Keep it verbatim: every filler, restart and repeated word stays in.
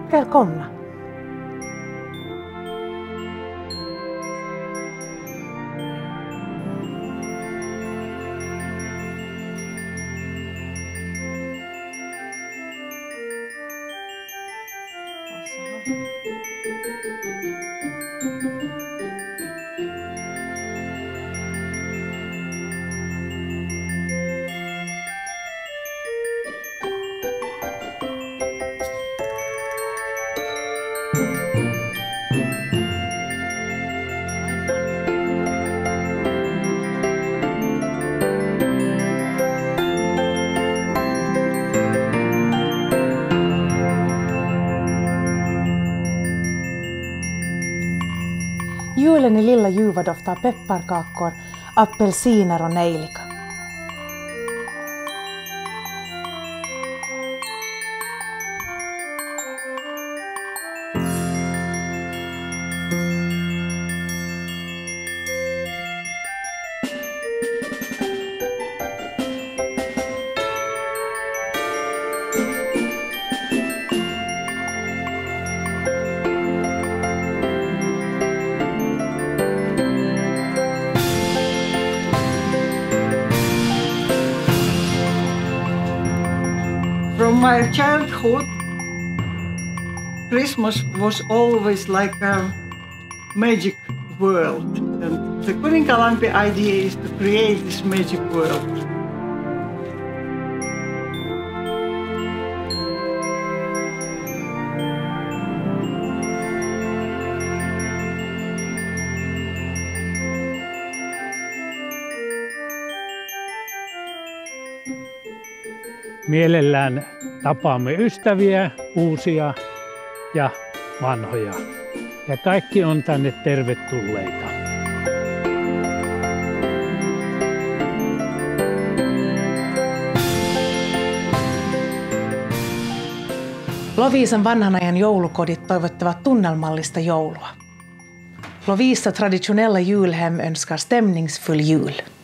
Välkomna! Julen i lilla Juva doftar pepparkakor, apelsiner och nejlika. From my childhood, Christmas was always like a magic world. And the Kuninkalampi idea is to create this magic world. Mielellään tapaamme ystäviä, uusia ja vanhoja. Ja kaikki on tänne tervetulleita. Loviisan vanhan ajan joulukodit toivottavat tunnelmallista joulua. Lovisa traditionella julhem önskar stämningsfull jul.